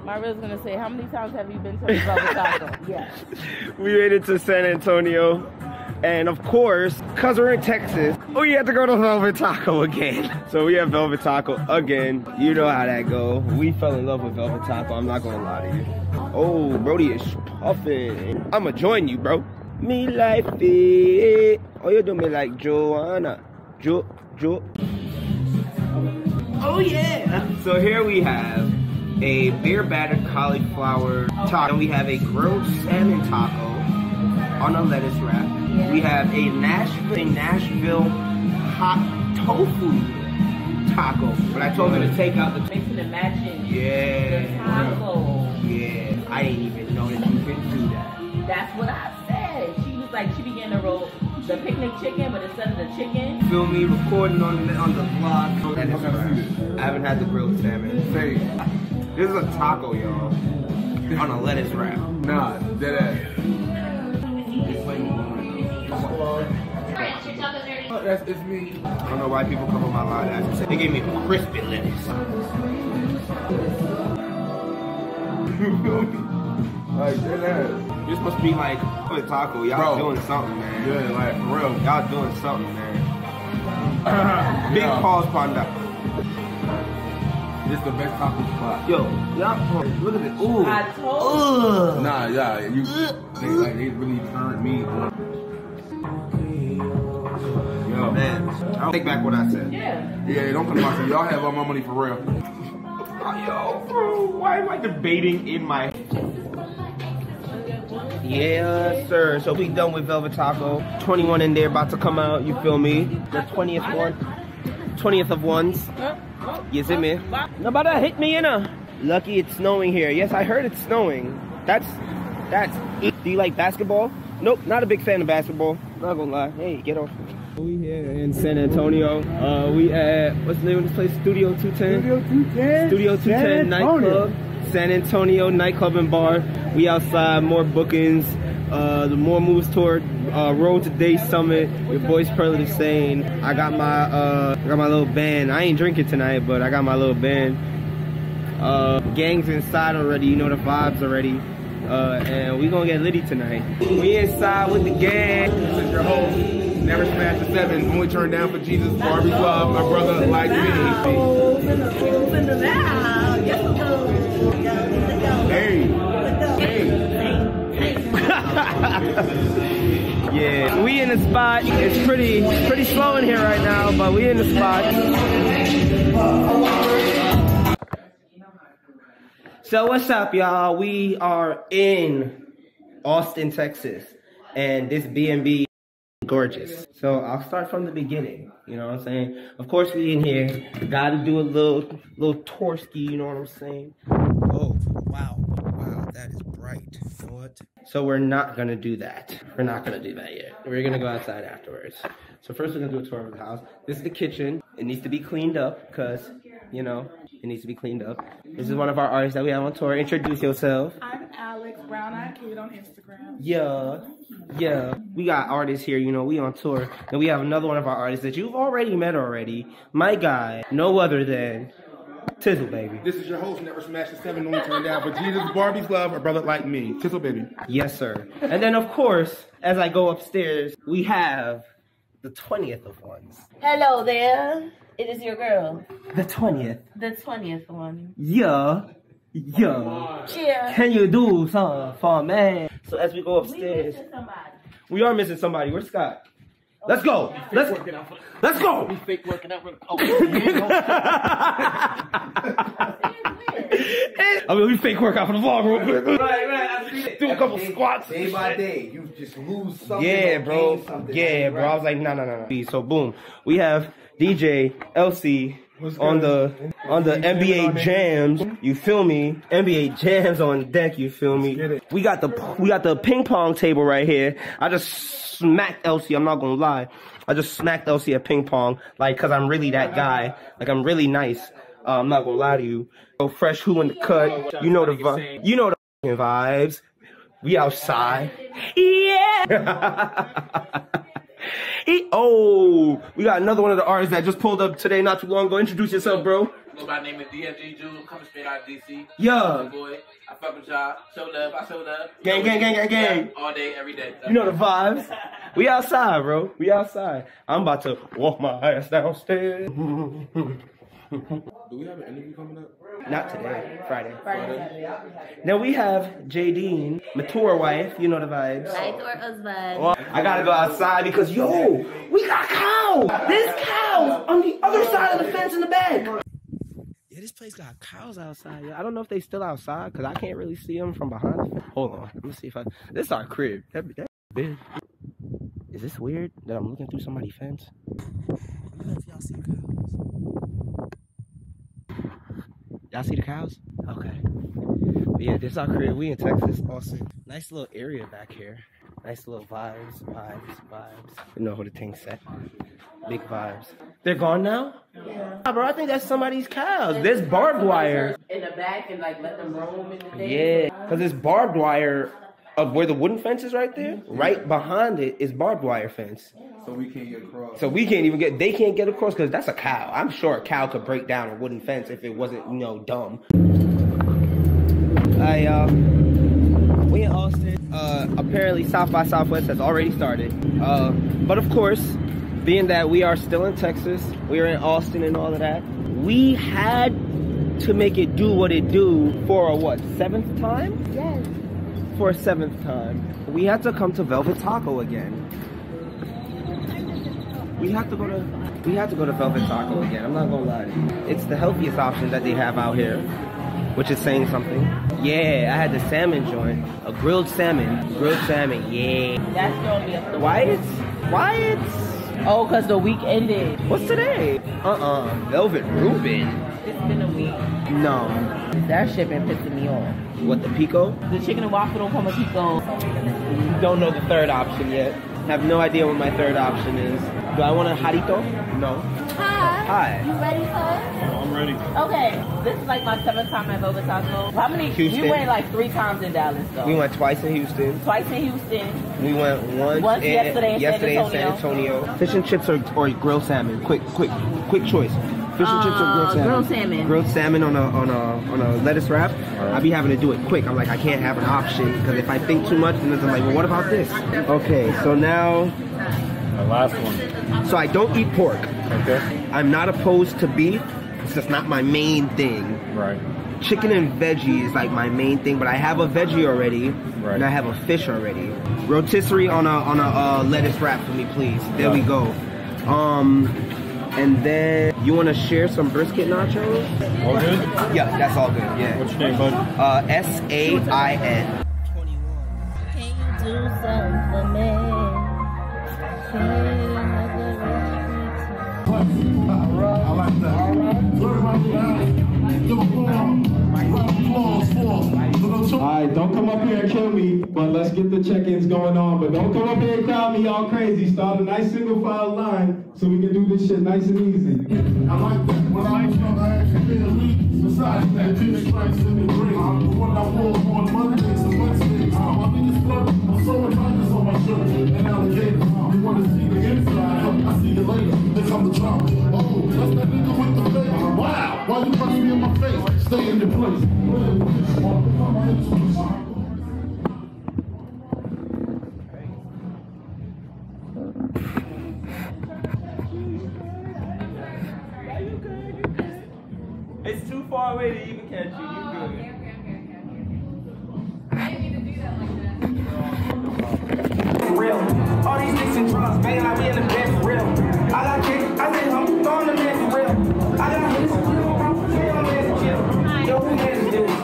Maria's gonna say, how many times have you been to the Velvet Taco? Yes. We made it to San Antonio. And of course, cause we're in Texas, we have to go to Velvet Taco again. So we have Velvet Taco again. You know how that go. We fell in love with Velvet Taco, I'm not gonna lie to you. Oh, Brody is puffing. I'ma join you, bro. Me like it. Oh, you do me like Joanna. Jo. Oh yeah. So here we have a beer battered cauliflower taco. And we have a grilled salmon taco on a lettuce wrap. Yeah. We have a Nashville hot tofu taco. But I told her to take out the mixing and matching. Yeah. The taco. Yeah. I didn't even know that you could do that. That's what I said. She was like, she began to roll the picnic chicken, but instead of the chicken. Feel me? Recording on the vlog. And I haven't had the grilled salmon. Say, this is a taco, y'all. On a lettuce wrap. Nah, dead ass. It's me. I don't know why people come on my live after. They gave me crispy lettuce. Like, dead ass. This must be like a taco. Y'all doing something, man. Yeah, like, for real. Y'all doing something, man. Big pause on that. This the best taco spot. Yo, y'all, look at this. Ooh. I told you. Nah, yeah, they really turned me on. Yo, Man, I'll take back what I said. Yeah, don't come out. Y'all have all my money for real. Yo, bro, why am I debating in my... Yeah, sir. So we done with Velvet Taco. 21 in there about to come out, you feel me? The 20th one. 20th of ones. You see me? Nobody hit me in a... Lucky it's snowing here. Yes, I heard it's snowing. That's... Do you like basketball? Nope, not a big fan of basketball. Not gonna lie. Hey, get off. We here in San Antonio. We at, what's the name of this place? Studio 210? Studio 210? Studio 210 nightclub. San Antonio nightclub and bar. We outside, more bookings. The more moves toward Road to Day Summit. Your boy's Pearl is saying I got my little band. I ain't drinking tonight, but I got my little band. Gang's inside already, you know the vibes already. And we gonna get litty tonight. We inside with the gang. This is your host, Never Smash the Seven, only turned down for Jesus, Barbie's love, my brother like me. Hey. Yeah, we in the spot. It's pretty slow in here right now, but we in the spot. So what's up, y'all? We are in Austin, Texas, and this B&B is gorgeous. So I'll start from the beginning. You know what I'm saying? Of course, we in here. Gotta do a little tour-ski. You know what I'm saying? Oh, wow, that is bright. You know what? So we're not gonna do that. We're not gonna do that yet. We're gonna go outside afterwards. So first we're gonna do a tour of the house. This is the kitchen. It needs to be cleaned up because, you know, it needs to be cleaned up. This is one of our artists that we have on tour. Introduce yourself. I'm Alex, Brown Eyed Kid on Instagram. Yeah. We got artists here, you know, we on tour. And we have another one of our artists that you've already met already. My guy, no other than Tizzle Baby. This is your host, Never Smash the Seven, only turned down for Jesus, Barbie's love, a brother like me. Tizzle Baby. Yes, sir. And then, of course, as I go upstairs, we have the 20th of ones. Hello there. It is your girl. The 20th. The 20th one. Yeah. Cheers. Can you do something for me? So as we go upstairs, we are missing somebody. Where's Scott? Let's go. Let's go. We fake working out. I mean, we fake work out for the vlog real quick. Right. Do a couple squats. Day by day, you just lose something. Yeah, bro. Yeah, bro. I was like, no. So boom, we have DJ LC on the NBA jams. You feel me? NBA jams on deck. You feel me? We got the ping pong table right here. I just smacked LC. I'm not gonna lie. I just smacked LC at ping pong, like, cause I'm really that guy. Like, I'm really nice. I'm not gonna lie to you. So fresh who in the cut. You know the vibe. You know the vibes. We outside. Yeah. Oh, we got another one of the artists that just pulled up today not too long ago. Introduce yourself, bro. Go by the name of DFG Jewel. Coming straight out of DC. Yo. Boy, I fuck with y'all. Show love. I show love. Gang, gang, gang, gang, gang. All day, every day. You know the vibes. We outside, bro. We outside. I'm about to walk my ass downstairs. Do we have an interview coming up? Not today. Friday. Now we have Jadine, mature wife. You know the vibes. Mature husband. Well, I gotta go outside because, yo, we got cows. There's cows on the other side of the fence in the back. Yeah, this place got cows outside. Yeah, I don't know if they still outside because I can't really see them from behind the fence. Hold on. Let me see if I... This is our crib. That big. Is this weird that I'm looking through somebody's fence? I don't know if y'all see the cows. Y'all see the cows? Okay. But yeah, this is our crib. We in Texas, Austin. Nice little area back here. Nice little vibes. You know who the thing said. Big vibes. They're gone now? Yeah. Oh, bro, I think that's somebody's cows. There's barbed wire. In the back and like let them roam in the thing. Yeah, because there's barbed wire of where the wooden fence is right there. Right behind it is barbed wire fence. So we can't get across. So we can't even get, they can't get across because that's a cow. I'm sure a cow could break down a wooden fence if it wasn't, you know, dumb. Hi, y'all. We in Austin. Apparently South by Southwest has already started. But of course, being that we are still in Texas, we are in Austin and all of that, we had to make it do what it do for a what, 7th time? Yes. For a 7th time. We had to come to Velvet Taco again. We have to go to Velvet Taco again. I'm not gonna lie. It's the healthiest option that they have out here, which is saying something. Yeah, I had the salmon joint, a grilled salmon, yeah. That's throwing me up the Wyatt's. Oh, cause the week ended. What's today? Velvet Reuben. It's been a week. No. That shit been pissing me off. What, the pico? The chicken and waffle don't come with pico. Don't know the third option yet. Have no idea what my third option is. Do I want a jarrito? No. Hi. You ready, sir? I'm ready. Okay. This is like my 7th time at Velvet Taco. How many? Houston. We went like 3 times in Dallas though. We went twice in Houston. Twice in Houston. We went once yesterday in San Antonio. Fish and chips or grilled salmon? Quick choice. Fish and chips or grilled salmon? Grilled salmon. Grilled salmon on a lettuce wrap. I be having to do it quick. I'm like, I can't have an option because if I think too much, then I'm like, well, what about this? Okay, so now. The last one. So I don't eat pork. Okay. I'm not opposed to beef. It's just not my main thing. Right. Chicken and veggie is like my main thing, but I have a veggie already, and I have a fish already. Rotisserie on a lettuce wrap for me, please. There we go. And then you want to share some brisket nachos? All good? Yeah, that's all good. Yeah. What's your name, bud? SAIN. Can you do something for me? Alright, don't come up here and kill me, but let's get the check-ins going on. But don't come up here and crowd me all crazy. Start a nice single file line so we can do this shit nice and easy. I like that. When I was young, I actually did a leak. Besides that, 2 strikes in the ring. The one I wore on Mondays and Wednesdays. My niggas blood, I'm sewing tigers on my shirt and alligators. You wanna see the inside? I see you later. They come to drop. Oh, that's that nigga with the face. Wow, why you punch me in my face? Stay in your place. It's too far away to even catch you. You good. I didn't mean to do that like that. Real. All these nicks and drugs, bang like we in the bed for real. I got kicked, I said I'm throwing the man for real. I got hits, I'm chill. Yo, who has to do this?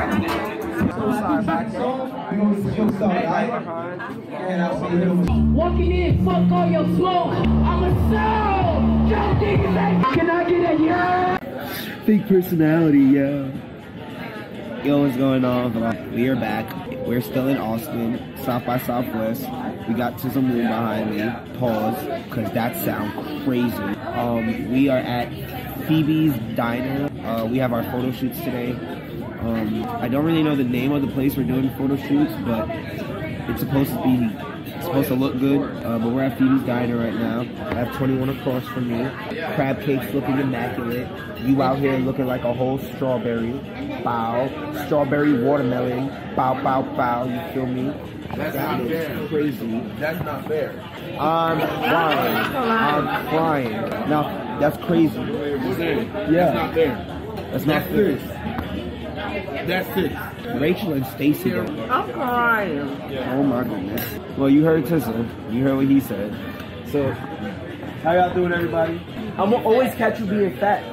Walking in, fuck all your smoke. I'm a soul. Y'all niggas ain't. Can I get a yeah? Fake personality, yeah. Yo, what's going on? We are back. We're still in Austin, South by Southwest. We got Tizzle Moon behind me. Pause, because that sounds crazy. We are at Phoebe's Diner. We have our photo shoots today. I don't really know the name of the place we're doing photo shoots, but it's supposed to be supposed to look good, but we're at Phoebe's Diner right now. I have 21 across from me. Crab cakes looking immaculate. You out here looking like a whole strawberry. Bow. Strawberry watermelon. Bow, bow, bow. You feel me? That's That not is fair. crazy. That's not fair. I'm crying. Now, that's crazy. Yeah. That's not fair. That's not fair. That's it. Rachel and Stacy. though. I'm crying. Oh my goodness. Well, you heard Tizzle. You heard what he said. So, how y'all doing, everybody? I'm gonna always catch you being fat.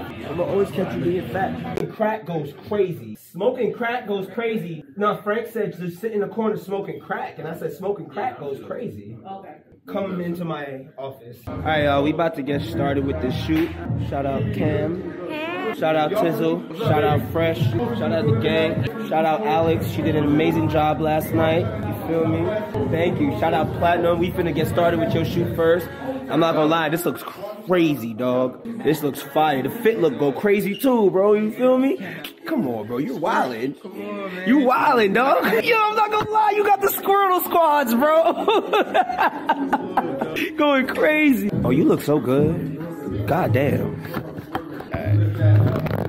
Crack goes crazy. Smoking crack goes crazy. No, Frank said just sit in the corner smoking crack, and I said smoking crack goes crazy. Okay. Come into my office. All right, y'all. We about to get started with this shoot. Shout out Cam. Shout out Tizzle. Shout out Fresh. Shout out the gang. Shout out Alex. She did an amazing job last night. You feel me? Thank you. Shout out Platinum. We finna get started with your shoot first. I'm not gonna lie, this looks crazy, dog. This looks fire. The fit look go crazy too, bro. You feel me? Come on, bro. You're wildin'. Come on, man. You wildin', dog. Yo, I'm not gonna lie. You got the Squirtle squads, bro. Going crazy. Oh, you look so good. God damn. All right.